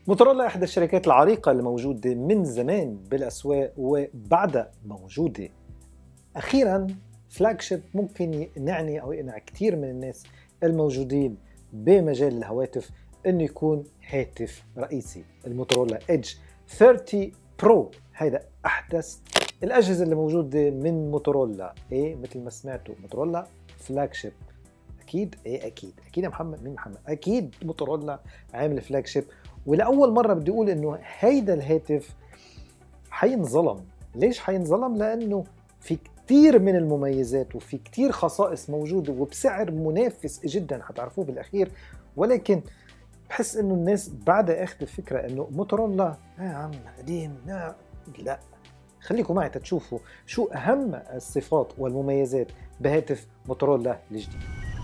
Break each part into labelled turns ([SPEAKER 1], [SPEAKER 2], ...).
[SPEAKER 1] موتورولا إحدى الشركات العريقة اللي موجودة من زمان بالأسواق وبعدها موجودة. أخيرا فلاج شيب ممكن نعني أو يقنع كتير من الناس الموجودين بمجال الهواتف إنه يكون هاتف رئيسي. الموتورولا إيدج 30 برو هيدا أحدث الأجهزة اللي موجودة من موتورولا. إيه مثل ما سمعتوا موتورولا فلاج شيب. أكيد إيه أكيد يا محمد. مين محمد؟ أكيد موتورولا عامل فلاج شيب. ولأول مرة بدي أقول إنه هيدا الهاتف حينظلم. ليش حينظلم؟ لأنه في كتير من المميزات وفي كتير خصائص موجودة وبسعر منافس جدا حتعرفوه بالأخير، ولكن بحس إنه الناس بعدها أخذ الفكرة إنه موتورولا يا عم قديم. لا، خليكم معي تشوفوا شو أهم الصفات والمميزات بهاتف موتورولا الجديد.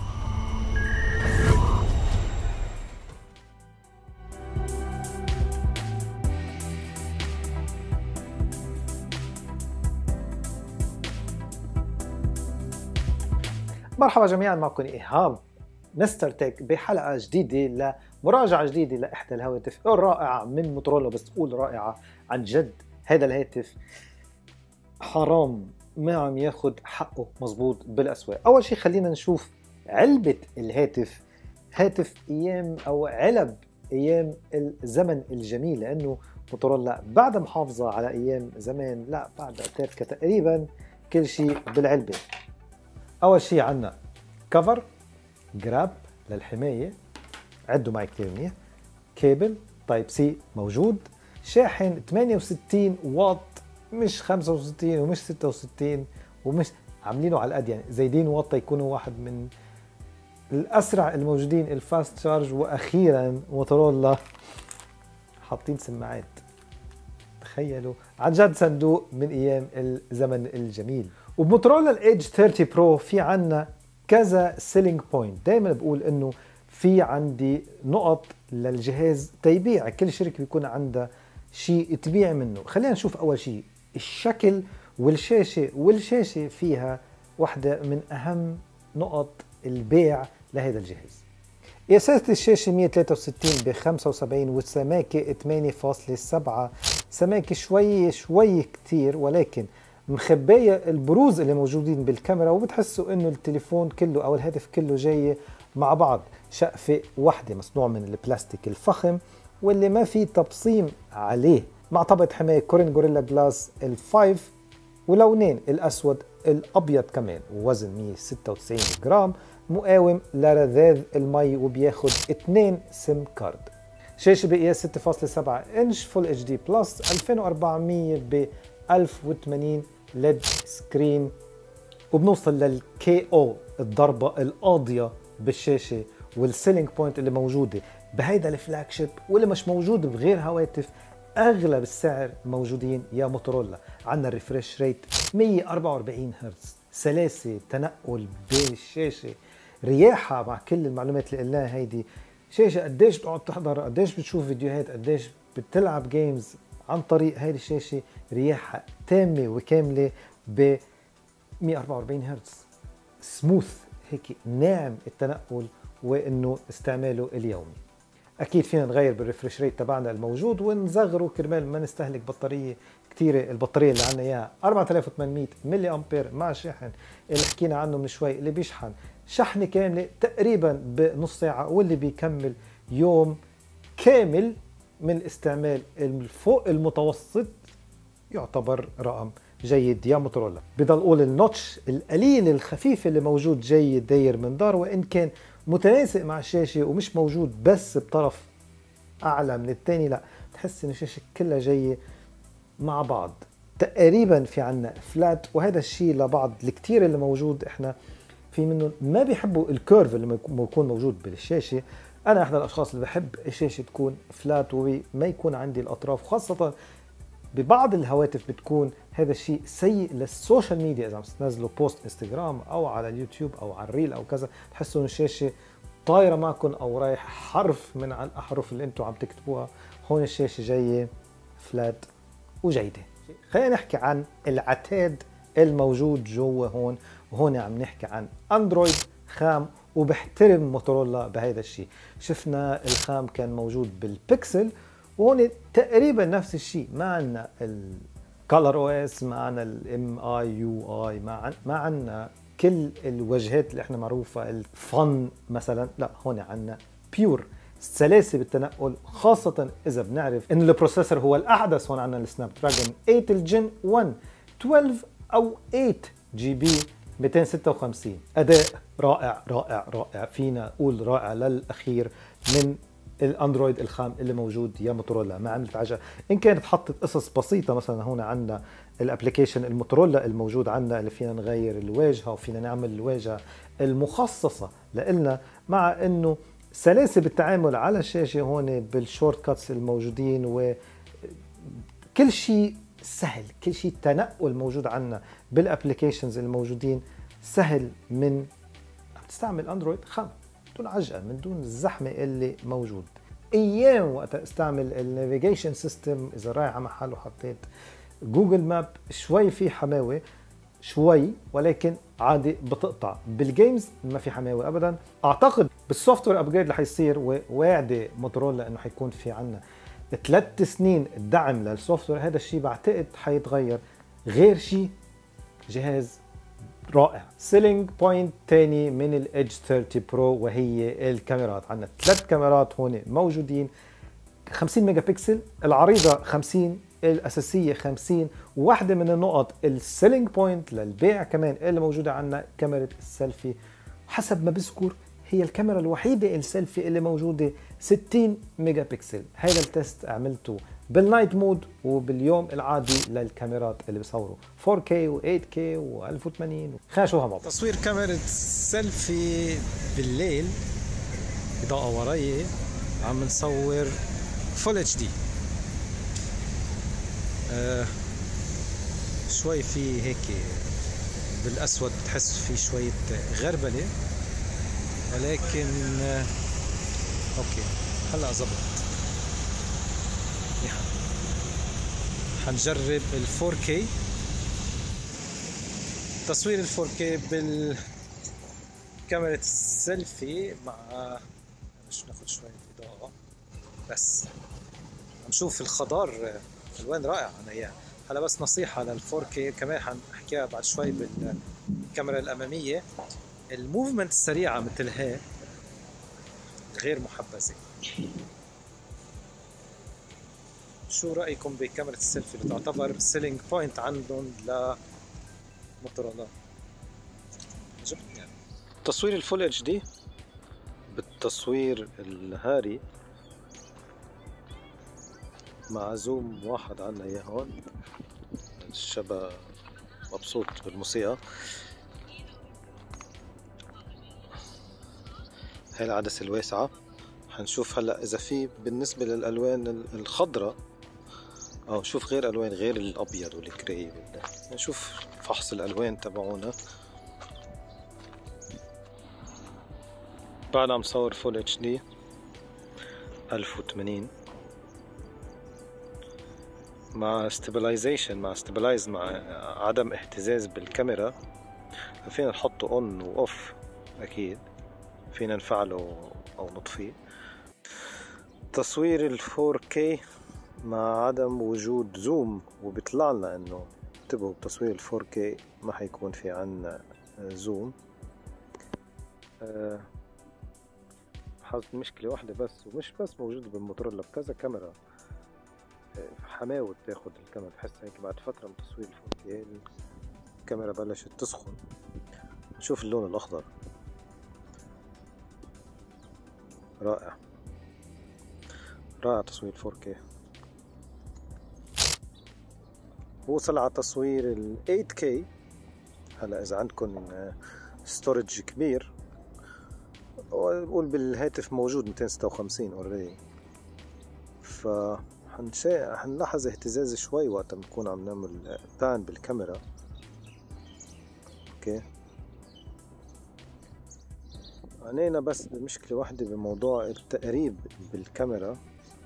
[SPEAKER 1] مرحبا جميعا، معكم إيهاب مستر تك بحلقة جديدة لمراجعة جديدة لإحدى الهواتف الرائعة من موتورولا. بس تقول رائعة عن جد، هذا الهاتف حرام ما عم ياخد حقه مزبوط بالأسواق. أول شيء خلينا نشوف علبة الهاتف. هاتف أيام أو علب أيام الزمن الجميل، لأنه موتورولا بعد محافظة على أيام زمان، لا بعد تاركة تقريبا كل شيء بالعلبة. أول شيء عنا كفر جراب للحماية، عدوا معي كتير منيح، كيبل تايب سي موجود، شاحن 68 واط مش 65 ومش 66 ومش عاملينه على القد، يعني زايدين واط يكونوا واحد من الأسرع الموجودين الفاست شارج. وأخيرا موتورولا حاطين سماعات، تخيلوا عن جد صندوق من أيام الزمن الجميل. وبموتورولا الإيدج 30 برو في عنا كذا سيلينج بوينت. دايما بقول انه في عندي نقط للجهاز تيبيع، كل شركة بيكون عندها شيء تبيع منه. خلينا نشوف اول شيء الشكل والشاشة. والشاشة فيها واحدة من اهم نقط البيع لهذا الجهاز. قياسات الشاشة 163 ب 75 والسماكة 8.7. سماكة شوي كتير، ولكن مخباية البروز اللي موجودين بالكاميرا، وبتحسوا انه التليفون كله او الهاتف كله جاي مع بعض. شقفة واحدة مصنوع من البلاستيك الفخم واللي ما في تبصيم عليه، مع طبقة حماية كورين غوريلا جلاس ال5، ولونين الاسود الابيض كمان، ووزن 196 جرام، مقاوم لرذاذ المي، وبياخد 2 سيم كارد. شاشة بقياس 6.7 انش فول اتش دي بلس 2400 ب 1080 ليد سكرين، وبنوصل للكي او الضربة القاضية بالشاشة. والسيلينج بوينت اللي موجودة بهيدا الفلاج شيب واللي مش موجود بغير هواتف اغلب السعر موجودين يا موتورولا. عندنا الريفريش ريت 144 هرتز، سلاسة تنقل بالشاشة، رياحة مع كل المعلومات اللي قلناها. هيدي شاشة قديش بتقعد تحضر، قديش بتشوف فيديوهات، قديش بتلعب جيمز عن طريق هيدي الشاشة. رياحة تامة وكاملة ب 144 هرتز، سموث هيك، ناعم التنقل وانه استعماله اليومي. اكيد فينا نغير بالريفرش ريت تبعنا الموجود ونصغره كرمال ما نستهلك بطاريه كثيره. البطاريه اللي عندنا اياها 4800 ملي امبير مع شاحن اللي حكينا عنه من شوي، اللي بيشحن شحنه كامله تقريبا بنص ساعه، واللي بيكمل يوم كامل من الاستعمال الفوق المتوسط. يعتبر رقم جيد يا موتورولا. بضل اقول النوتش القليل الخفيف اللي موجود جيد داير من دار، وان كان متناسق مع الشاشه ومش موجود بس بطرف اعلى من الثاني، لا تحس ان الشاشه كلها جايه مع بعض تقريبا. في عنا فلات، وهذا الشيء لبعض الكتير اللي موجود احنا في منه ما بيحبوا الكيرف اللي يكون موجود بالشاشه. انا احد الاشخاص اللي بحب الشاشه تكون فلات وما يكون عندي الاطراف، خاصه ببعض الهواتف بتكون هذا الشيء سيء للسوشيال ميديا. اذا عم تنزلوا بوست انستغرام او على اليوتيوب او على الريل او كذا، تحسوا ان الشاشه طايره معكم او رايح حرف من على الاحرف اللي انتم عم تكتبوها. هون الشاشه جايه فلات وجيده. خلينا نحكي عن العتاد الموجود جوا هون. وهون عم نحكي عن اندرويد خام، وبحترم موتورولا بهذا الشيء. شفنا الخام كان موجود بالبيكسل وهون تقريبا نفس الشيء، ما عندنا الكالر او اس، ما عندنا الام اي يو اي، ما عندنا كل الوجهات اللي احنا معروفه الفن مثلا. لا، هون عندنا بيور سلاسه بالتنقل، خاصه اذا بنعرف ان البروسيسور هو الاحدث. هون عندنا السناب دراجون 8 الجن 1 12 او 8 جي بي 256. اداء رائع رائع رائع، فينا نقول رائع للاخير من الاندرويد الخام اللي موجود يا موتورولا. ما عملت عجب ان كانت حطت قصص بسيطه، مثلا هون عندنا الابلكيشن الموتورولا الموجود عندنا اللي فينا نغير الواجهه وفينا نعمل الواجهه المخصصه لنا، مع انه سلاسه بالتعامل على الشاشه هون بالشورت كاتس الموجودين، وكل شيء سهل، كل شيء تنقل موجود عندنا بالابلكيشنز الموجودين سهل من تستعمل اندرويد خام بدون عجقه، من دون الزحمه اللي موجود. ايام وقت استعمل النافيجيشن سيستم، اذا رايح على محل وحطيت جوجل ماب شوي في حماوه شوي، ولكن عادي بتقطع. بالجيمز ما في حماوه ابدا. اعتقد بالسوفت وير ابجريد اللي حيصير، وواعده موتورولا انه حيكون في عنا 3 سنين دعم للسوفت وير، هذا الشيء بعتقد حيتغير. غير شيء جهاز رائع. سيلينج بوينت تاني من الإدج 30 برو وهي الكاميرات. عندنا 3 كاميرات هون موجودين، 50 ميجا بكسل، العريضة 50، الأساسية 50. وواحدة من النقط السيلينج بوينت للبيع كمان اللي موجودة عندنا كاميرا السيلفي، حسب ما بذكر هي الكاميرا الوحيدة السيلفي اللي موجودة 60 ميجا بكسل. هذا التست عملته بالنايت مود وباليوم العادي للكاميرات اللي بيصوروا 4K و8K و1080. خلينا نشوفها مع بعض. تصوير كاميرا السيلفي بالليل، إضاءة وراي، عم نصور فول اتش دي. شوي في هيك بالاسود بتحس في شوية غربلة، ولكن اوكي هلا زبط. حنجرب ال 4K، تصوير ال 4K بالكاميرا السيلفي مع ناخد شوية إضاءة بس. نشوف الخضار الوان رائع انا اياه. هلا بس نصيحة لل 4K كمان حنحكيها بعد شوي بالكاميرا الأمامية، الموفمنت السريعة مثل هيك غير محبذة. شو رأيكم بكاميرا السيلفي اللي تعتبر سيلينج بوينت عندهم لموتورولا؟ عجبتني يعني. تصوير الفول اتش دي بالتصوير الهاري مع زوم واحد عنا اياه هون. الشباب مبسوط بالموسيقى. هاي العدسة الواسعة. حنشوف هلا اذا في بالنسبة للالوان الخضراء، او شوف غير الوان غير الابيض والكري. نشوف فحص الالوان تبعونا. بعد عم صور فول اتش دي 1080 مع ستابلايزيشن، مع عدم اهتزاز بالكاميرا. فينا نحطه اون واوف، اكيد فينا نفعله او نطفيه. تصوير ال 4K مع عدم وجود زوم، وبيطلع لنا انه انتبهوا بتصوير ال 4K ما حيكون في عنا زوم. حصلت مشكلة واحدة بس، ومش بس موجودة بالموتورولا، بكذا كاميرا حماوة تاخد الكاميرا. بحس هيك بعد فترة من تصوير ال 4K الكاميرا بلشت تسخن. نشوف اللون الأخضر رائع رائع. تصوير 4K. وصل على تصوير ال 8K. هلا إذا عندكم ستورج كبير، بقول بالهاتف موجود 256 اوريدي، حنلاحظ اهتزاز شوي وقت بنكون عم نعمل بان بالكاميرا. اوكي علينا بس مشكلة واحدة بموضوع التقريب بالكاميرا.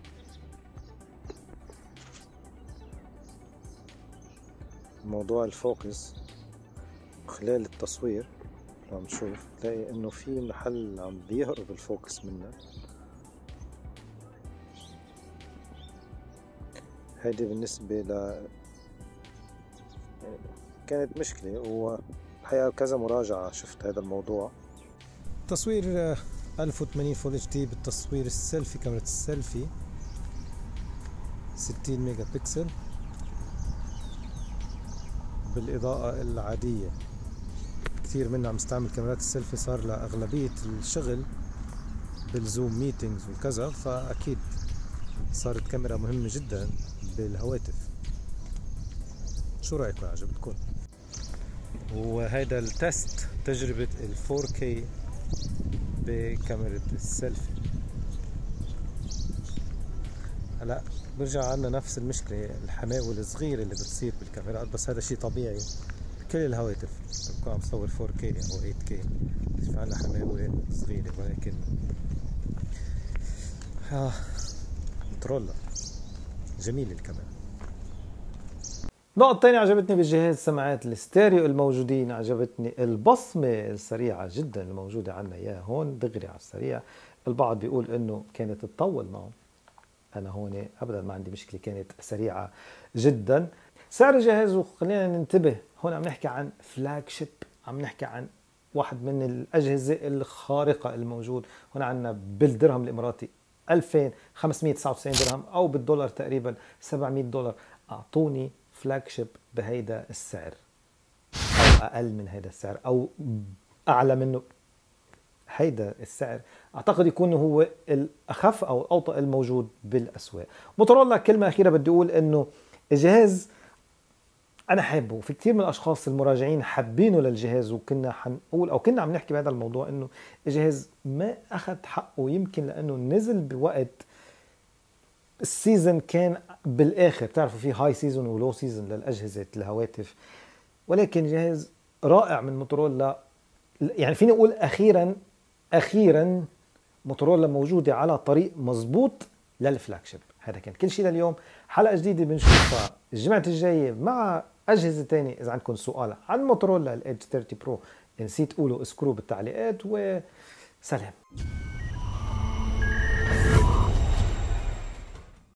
[SPEAKER 1] موضوع الفوكس خلال التصوير عم نشوف تلاقي انه في محل عم بيهرب الفوكس منه. هيدي بالنسبة ل كانت مشكلة، والحقيقة كذا مراجعة شفت هذا الموضوع.
[SPEAKER 2] تصوير 1080 فول اتش دي بالتصوير السيلفي، كاميرا السيلفي 60 ميجا بكسل بالإضاءة العادية. كثير منا عم يستعمل كاميرات السيلفي، صار لأغلبية الشغل بالزوم ميتينجز وكذا، فأكيد صارت كاميرا مهمة جدا بالهواتف. شو رأيكم؟ عجبتكم؟ وهيدا التست تجربة ال 4K بكاميرا السيلفي. هلا برجع عنا نفس المشكلة، الحماوة الصغيرة اللي بتصير بالكاميرات، بس هذا شيء طبيعي بكل الهواتف. بكون عم تصور 4K أو 8K في عنا حماوة صغيرة، ولكن موتورولا جميل الكاميرا.
[SPEAKER 1] النقطة الثانية عجبتني بالجهاز سماعات الستيريو الموجودين، عجبتني البصمة السريعة جدا الموجودة عنا اياها هون دغري على السريع. البعض بيقول انه كانت تطول معه، انا هون ابدا ما عندي مشكلة، كانت سريعة جدا. سعر الجهاز، وخلينا ننتبه هون عم نحكي عن فلاج شيب، عم نحكي عن واحد من الأجهزة الخارقة الموجود. هنا عندنا بالدرهم الإماراتي 2599 درهم، أو بالدولار تقريبا 700 دولار. أعطوني فلاج شيب بهيدا السعر، أو أقل من هيدا السعر، أو أعلى منه. هيدا السعر أعتقد يكون هو الأخف أو الأوطأ الموجود بالأسواق. موتورولا كلمة أخيرة بدي أقول إنه الجهاز أنا حابه، وفي كثير من الأشخاص المراجعين حابينه للجهاز، وكنا حنقول أو كنا عم نحكي بهذا الموضوع إنه الجهاز ما أخذ حقه، يمكن لأنه نزل بوقت السيزن كان بالآخر. بتعرفوا في هاي سيزون ولو سيزون للأجهزة الهواتف، ولكن جهاز رائع من موتورولا. يعني فيني أقول أخيرا موتورولا موجودة على طريق مزبوط للفلاج شيب. هذا كان كل شيء لليوم. حلقة جديدة بنشوفها الجمعة الجاية مع أجهزة تانية. إذا عندكم سؤال عن موتورولا الإدج 30 برو نسيت قولوا اسكروا بالتعليقات، وسلام.